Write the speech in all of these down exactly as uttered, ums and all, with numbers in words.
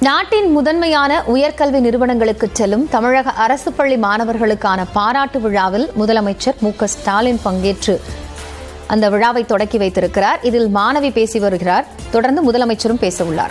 நாட்டின் முதன்மையான உயர்கல்வி நிறுவனங்களுக்கு செல்லும் தமிழக அரசு பள்ளி மாணவர்களுக்கான பாராட்டு விழாவில் முதலமைச்சர் எம் கே ஸ்டாலின் பங்கேற்று அந்த விழாவை தொடக்கி வைத்திருக்கிறார். இதில் மாணவி பேசி வருகிறார். தொடர்ந்து முதலமைச்சரும் பேச உள்ளார்.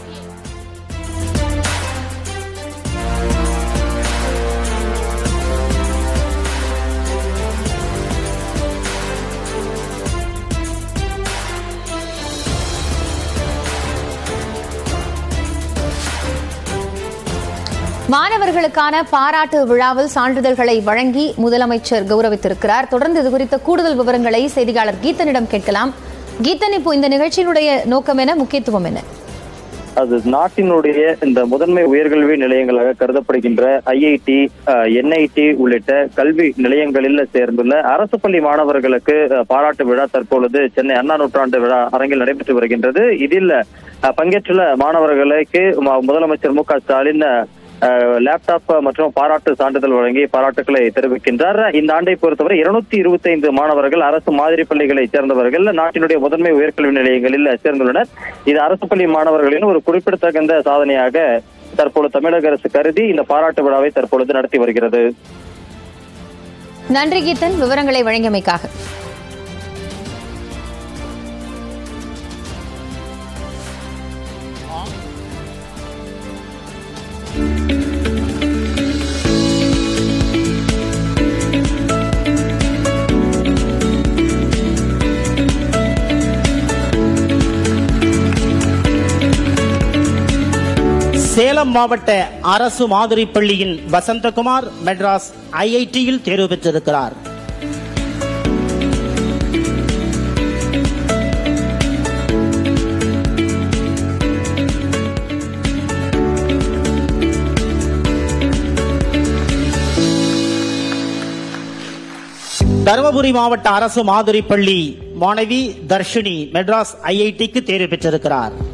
மாணவர்களுக்கான பாராட்டு விழாவில் சான்றிதழ்களை வழங்கி முதலமைச்சர் கௌரவித்திருக்கிறார். தொடர்ந்து இது குறித்த கூடுதல் விவரங்களை செய்தியாளர் கீதனிடம் கேட்கலாம். கீதன், இப்போ இந்த நிகழ்ச்சியினுடைய நோக்கம் என்ன, முக்கியத்துவம் என்ன? அது நாட்டினுடைய இந்த முதன்மை உயர்கல்வி நிலையங்களாக கருதப்படுகின்ற ஐ ஐ டி, என் ஐ டி உள்ளிட்ட கல்வி நிலையங்களில் சேர்ந்துள்ள அரசு பள்ளி மாணவர்களுக்கு பாராட்டு விழா தற்பொழுது சென்னை அண்ணா நூற்றாண்டு விழா அரங்கில் நடைபெற்று வருகின்றது. இதில் பங்கேற்றுள்ள மாணவர்களுக்கு முதலமைச்சர் எம் கே ஸ்டாலின் லேப்டாப் மற்றும் பாராட்டு சான்றிதழ் வழங்கி பாராட்டுக்களை தெரிவிக்கின்றார். இந்த ஆண்டை பொறுத்தவரை இருநூத்தி இருபத்தி ஐந்து மாணவர்கள் அரசு மாதிரி பள்ளிகளை சேர்ந்தவர்கள் நாட்டினுடைய முதன்மை உயர்கல்வி நிலையங்களில் சேர்ந்துள்ளனர். இது அரசு பள்ளி மாணவர்களின் ஒரு குறிப்பிடத்தகுந்த சாதனையாக தற்பொழுது தமிழக அரசு கருதி இந்த பாராட்டு விழாவை தற்பொழுது நடத்தி வருகிறது. நன்றி கீதன், விவரங்களை வழங்கியமைக்காக. சேலம் மாவட்ட அரசு மாதிரி பள்ளியின் வசந்தகுமார் மெட்ராஸ் ஐ ஐ டியில் தேர்வு பெற்றிருக்கிறார். தருமபுரி மாவட்ட அரசு மாதிரி பள்ளி மாணவி தர்ஷினி மெட்ராஸ் ஐ ஐ டிக்கு தேர்வு பெற்றிருக்கிறார்.